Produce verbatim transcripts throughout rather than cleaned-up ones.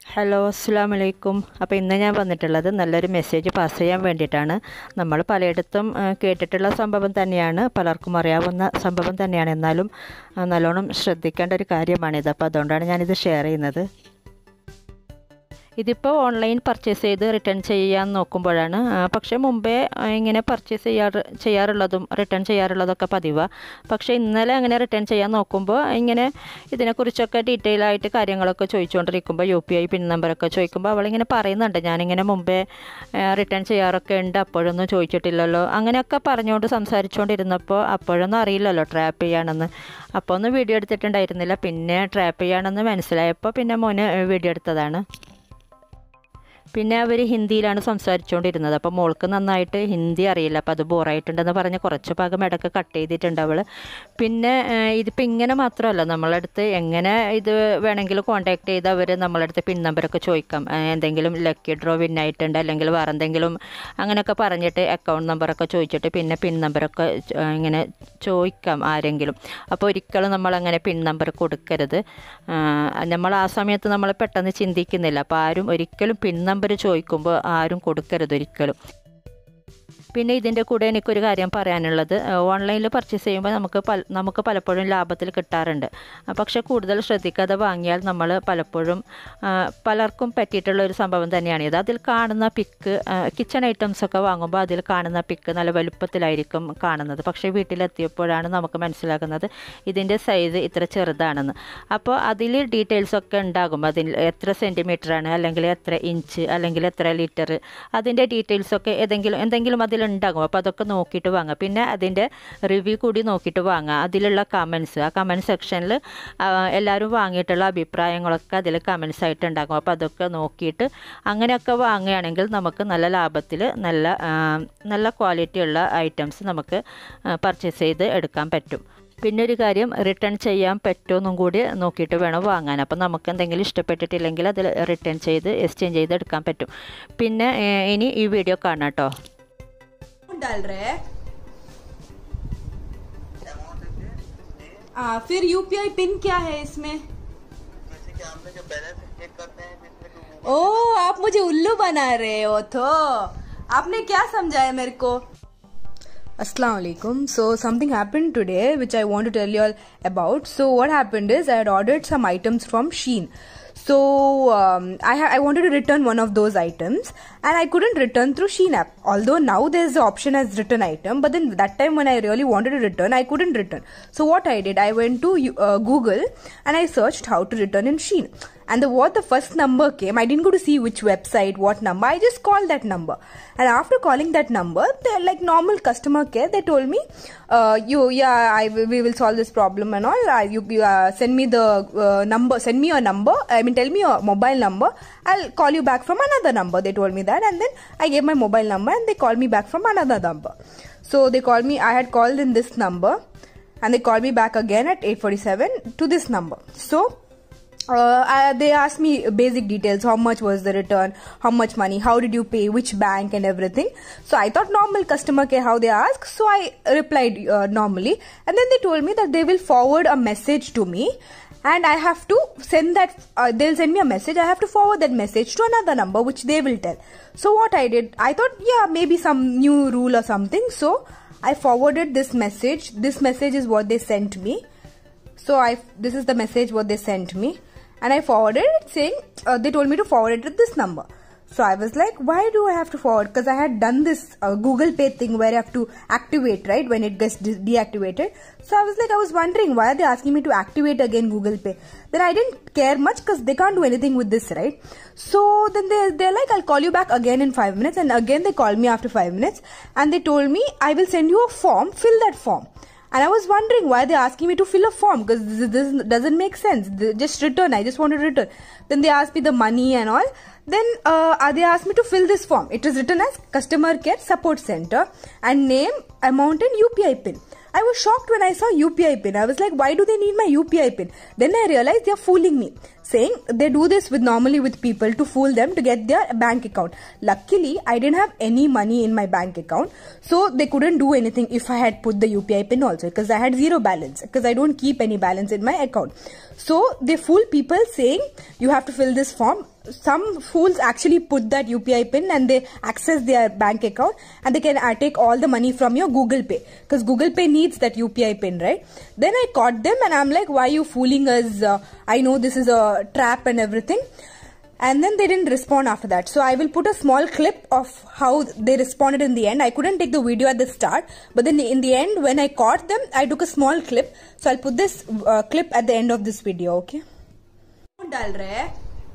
Hello അസ്സലാമു അലൈക്കും. അപ്പോൾ ഇന്ന് ഞാൻ വന്നിട്ടുള്ളത് നല്ലൊരു മെസ്സേജ് പാസ് ചെയ്യാൻ വേണ്ടിയിട്ടാണ്. നമ്മൾ പലയിടത്തും കേട്ടിട്ടുള്ള സംഭവം തന്നെയാണ്, പലർക്കും അറിയാവുന്ന സംഭവം തന്നെയാണ്. എന്നാലും നല്ലോണം ശ്രദ്ധിക്കേണ്ട ഒരു കാര്യമാണിത്. അപ്പോൾ അതുകൊണ്ടാണ് ഞാനിത് ഷെയർ ചെയ്യുന്നത്. ഇതിപ്പോൾ ഓൺലൈൻ പർച്ചേസ് ചെയ്ത് റിട്ടേൺ ചെയ്യാൻ നോക്കുമ്പോഴാണ്, പക്ഷേ മുമ്പേ ഇങ്ങനെ പർച്ചേസ് ചെയ്യാറ് ചെയ്യാറുള്ളതും റിട്ടേൺ ചെയ്യാറുള്ളതൊക്കെ പതിവാണ്. പക്ഷേ ഇന്നലെ അങ്ങനെ റിട്ടേൺ ചെയ്യാൻ നോക്കുമ്പോൾ ഇങ്ങനെ ഇതിനെക്കുറിച്ചൊക്കെ ഡീറ്റെയിൽ ആയിട്ട് കാര്യങ്ങളൊക്കെ ചോദിച്ചുകൊണ്ടിരിക്കുമ്പോൾ യു പി ഐ പിൻ നമ്പറൊക്കെ ചോദിക്കുമ്പോൾ അവളിങ്ങനെ പറയുന്നുണ്ട്, ഞാനിങ്ങനെ മുമ്പേ റിട്ടേൺ ചെയ്യാറൊക്കെ ഉണ്ട്, അപ്പോഴൊന്നും ചോദിച്ചിട്ടില്ലല്ലോ, അങ്ങനെയൊക്കെ പറഞ്ഞുകൊണ്ട് സംസാരിച്ചുകൊണ്ടിരുന്നപ്പോൾ അപ്പോഴൊന്നും അറിയില്ലല്ലോ ട്രാപ്പ് ചെയ്യാണെന്ന്. അപ്പോൾ ഒന്നും വീഡിയോ എടുത്തിട്ടുണ്ടായിരുന്നില്ല. പിന്നെ ട്രാപ്പ് ചെയ്യാണെന്ന് മനസ്സിലായപ്പോൾ പിന്നെ മോന് വീഡിയോ എടുത്തതാണ്. പിന്നെ അവർ ഹിന്ദിയിലാണ് സംസാരിച്ചുകൊണ്ടിരുന്നത്. അപ്പോൾ മോൾക്ക് നന്നായിട്ട് ഹിന്ദി അറിയില്ല. അപ്പോൾ അത് ബോറായിട്ടുണ്ടെന്ന് പറഞ്ഞ് കുറച്ച് ഭാഗം ഇടയ്ക്ക് കട്ട് ചെയ്തിട്ടുണ്ട് അവൾ. പിന്നെ ഇതിപ്പോൾ ഇങ്ങനെ മാത്രമല്ല, നമ്മളടുത്ത് എങ്ങനെ ഇത് വേണമെങ്കിലും കോൺടാക്ട് ചെയ്ത് അവർ നമ്മളടുത്ത് പിൻ നമ്പറൊക്കെ ചോദിക്കാം. എന്തെങ്കിലും ലക്കി ഡ്രോ വിന്നായിട്ടുണ്ട് അല്ലെങ്കിൽ വേറെ എന്തെങ്കിലും അങ്ങനെയൊക്കെ പറഞ്ഞിട്ട് അക്കൗണ്ട് നമ്പറൊക്കെ ചോദിച്ചിട്ട് പിന്നെ പിൻ നമ്പറൊക്കെ ഇങ്ങനെ ചോദിക്കാം ആരെങ്കിലും. അപ്പോൾ ഒരിക്കലും നമ്മളങ്ങനെ പിൻ നമ്പർ കൊടുക്കരുത്. നമ്മൾ ആ സമയത്ത് നമ്മൾ പെട്ടെന്ന് ചിന്തിക്കുന്നില്ല. അപ്പോൾ ആരും ഒരിക്കലും പിൻ നമ്പർ ചോദിക്കുമ്പോൾ ആരും കൊടുക്കരുത് ഒരിക്കലും. പിന്നെ ഇതിൻ്റെ കൂടെ എനിക്കൊരു കാര്യം പറയാനുള്ളത്, ഓൺലൈനിൽ പർച്ചേസ് ചെയ്യുമ്പോൾ നമുക്ക് പല നമുക്ക് പലപ്പോഴും ലാഭത്തിൽ കിട്ടാറുണ്ട്. പക്ഷേ കൂടുതൽ ശ്രദ്ധിക്കാതെ വാങ്ങിയാൽ നമ്മൾ പലപ്പോഴും പലർക്കും പറ്റിയിട്ടുള്ള ഒരു സംഭവം തന്നെയാണിത്. അതിൽ കാണുന്ന പിക്ക്, കിച്ചൺ ഐറ്റംസൊക്കെ വാങ്ങുമ്പോൾ അതിൽ കാണുന്ന പിക്ക് നല്ല വലുപ്പത്തിലായിരിക്കും കാണുന്നത്. പക്ഷേ വീട്ടിലെത്തിയപ്പോഴാണ് നമുക്ക് മനസ്സിലാക്കുന്നത് ഇതിൻ്റെ സൈസ് ഇത്ര ചെറുതാണെന്ന്. അപ്പോൾ അതിൽ ഡീറ്റെയിൽസൊക്കെ ഉണ്ടാകും. അതിൽ എത്ര സെൻറ്റിമീറ്ററാണ്, അല്ലെങ്കിൽ എത്ര ഇഞ്ച്, അല്ലെങ്കിൽ എത്ര ലിറ്റർ, അതിൻ്റെ ഡീറ്റെയിൽസൊക്കെ ഏതെങ്കിലും എന്തെങ്കിലും അതിൽ ഉണ്ടാകും. അപ്പോൾ അതൊക്കെ നോക്കിയിട്ട് വാങ്ങുക. പിന്നെ അതിൻ്റെ റിവ്യൂ കൂടി നോക്കിയിട്ട് വാങ്ങുക. അതിലുള്ള കമൻസ്, ആ കമൻറ്റ് സെക്ഷനിൽ എല്ലാവരും വാങ്ങിയിട്ടുള്ള അഭിപ്രായങ്ങളൊക്കെ അതിൽ കമൻസ് ആയിട്ട് ഉണ്ടാകും. അപ്പോൾ അതൊക്കെ നോക്കിയിട്ട് അങ്ങനെയൊക്കെ വാങ്ങുകയാണെങ്കിൽ നമുക്ക് നല്ല ലാഭത്തിൽ നല്ല നല്ല ക്വാളിറ്റിയുള്ള ഐറ്റംസ് നമുക്ക് പർച്ചേസ് ചെയ്ത് എടുക്കാൻ പറ്റും. പിന്നെ ഒരു കാര്യം, റിട്ടേൺ ചെയ്യാൻ പറ്റുമെന്നും കൂടി നോക്കിയിട്ട് വേണം വാങ്ങാൻ. അപ്പം നമുക്ക് എന്തെങ്കിലും ഇഷ്ടപ്പെട്ടിട്ടില്ലെങ്കിൽ അതിൽ റിട്ടേൺ ചെയ്ത് എക്സ്ചേഞ്ച് ചെയ്ത് എടുക്കാൻ പറ്റും. പിന്നെ ഇനി ഈ വീഡിയോ കാണാം കേട്ടോ. डाल रहे हैं आ, फिर यूपीआई पिन क्या है इसमें? जैसे कि हमने जो बैलेंस चेक करते हैं जिसमें ओ आप मुझे उल्लू बना रहे हो। तो आपने क्या समझाया मेरे को? Assalamu alaikum. So something happened today which I want to tell you all about. So what happened is I had ordered some items from Shein. So um, I, I wanted to return one of those items and I couldn't return through Shein app. Although now there's the option as return item, but then that time when I really wanted to return, I couldn't return. So what I did, I went to uh, Google and I searched how to return in Shein. And the what the first number came, I didn't go to see which website, what number, I just called that number. And after calling that number, they're like normal customer care, they told me, uh, you, yeah, I we will solve this problem and all. Uh, you you uh, send me the uh, number, send me your number, I mean tell me your mobile number, I'll call you back from another number. They told me that, and then I gave my mobile number and they called me back from another number. So they called me, I had called in this number and they called me back again at eight forty-seven to this number. So Uh, I, they asked me basic details, how much was the return, how much money, how did you pay, which bank and everything. So I thought normal customer care how they ask, so I replied uh, normally, and then they told me that they will forward a message to me and I have to send that, uh, they'll send me a message, I have to forward that message to another number which they will tell. So what I did, I thought yeah maybe some new rule or something, so I forwarded this message. This message is what they sent me. So I this is the message what they sent me. And I forwarded it saying, uh, they told me to forward it to this number. So I was like, why do I have to forward? Because I had done this uh, Google Pay thing where I have to activate, right, when it gets de deactivated. So I was like, I was wondering, why are they asking me to activate again Google Pay? Then I didn't care much because they can't do anything with this, right? So then they, they're like, I'll call you back again in five minutes. And again they called me after five minutes. And they told me, I will send you a form, fill that form. And I was wondering why they're asking me to fill a form, because this, this doesn't make sense. Just return, I just want to return. Then they asked me the money and all. Then uh, they asked me to fill this form. It is written as Customer Care Support Center and name, amount and U P I pin. I was shocked when I saw U P I pin. I was like, why do they need my U P I pin? Then I realized they are fooling me, saying they do this with normally with people to fool them to get their bank account. Luckily, I didn't have any money in my bank account, so they couldn't do anything if I had put the U P I pin also, because I had zero balance, because I don't keep any balance in my account. So they fool people saying you have to fill this form. some fools actually put that U P I pin and they access their bank account and they can uh, take all the money from your Google Pay, because Google Pay needs that U P I pin, right? Then I caught them and I'm like, why are you fooling us? Uh, I know this is a trap and everything. And then they didn't respond after that. So I will put a small clip of how they responded in the end. I couldn't take the video at the start, but then in the end when I caught them, I took a small clip. So I'll put this uh, clip at the end of this video, okay? डाल रहे हैं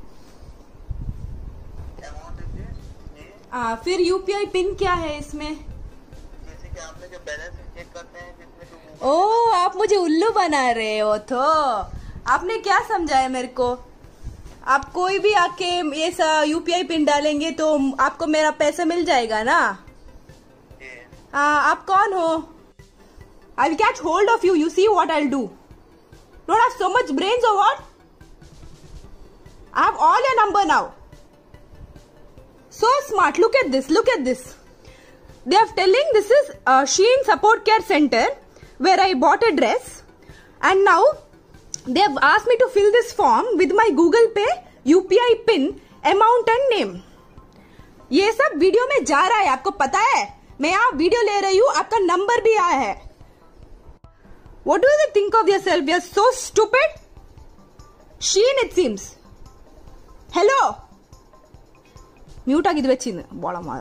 आ, फिर UPI pin क्या है इसमें? जैसे कि आपने जो बैलेंस चेक करते हैं जिसमें तो ओ आप मुझे उल्लू बना रहे हो। तो आपने क्या समझा है मेरे को? आप कोई भी आके ये सा यूपीआई पिन डालेंगे तो आपको मेरा पैसा मिल जाएगा ना? आ, आप कौन हो? I will catch hold of you, you see what I will do. Don't have so much brains और what? I have all your number now. So smart. Look at this. Look at this. They are telling this is uh, Shein Support Care Center where I bought a dress, and now they have asked me to fill this form with my Google Pay, U P I pin, amount and name. ये सब video में जा रहा है, आपको पता है? मैं यहाँ वीडियो ले रही हूँ, आपका नंबर भी आया है. What do you think of yourself? You are so stupid. Shein, it seems. Hello. Mute agidi vechinu bola maar.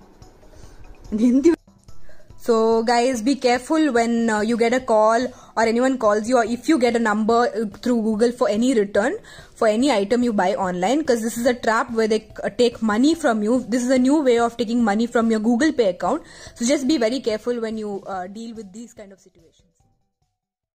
So guys, be careful when uh, you get a call or anyone calls you, or if you get a number through Google for any return for any item you buy online, because this is a trap where they uh, take money from you. This is a new way of taking money from your Google Pay account. So just be very careful when you uh, deal with these kind of situations.